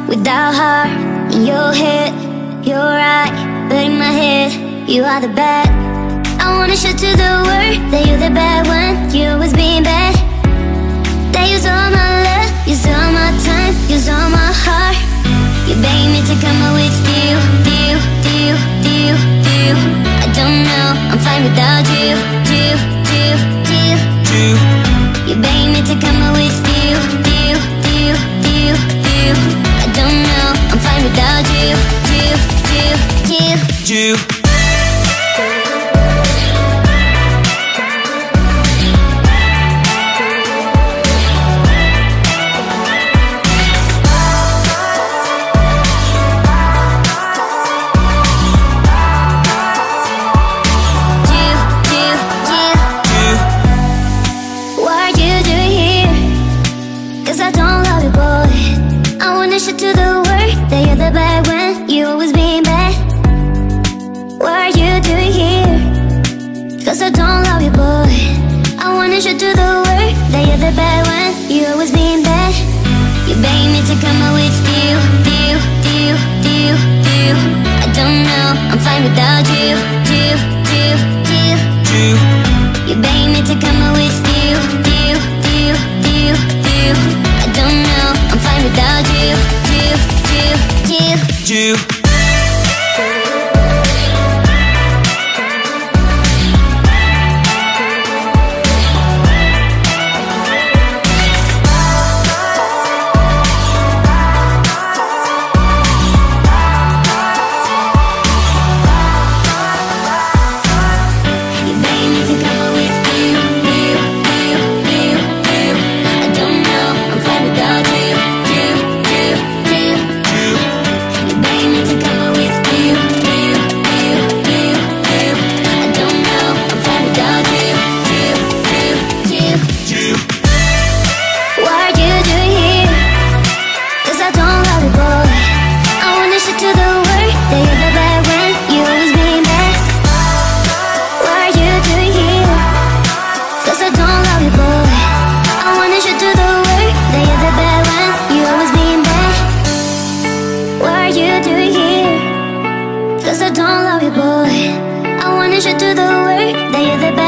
without heart. In your head, you're right, but in my head, you are the bad. I wanna show to the world that you're the bad one. You always being bad. That use all my love, use all my time, use all my heart. You beg me to come out with you. I don't know, I'm fine without you. You beg me to come out with you. I don't know, I'm fine without you. To the world that you're the bad when you always being bad. What are you doing here? Cause I don't love you, boy. I wanna show to the world that you're the bad when you always being bad. You beg me to come out with you. I don't know, I'm fine without you. You beg me to come out with you. I don't know, I'm fine without you. Cause I don't love you, boy. I wanna show to the world that you're the best.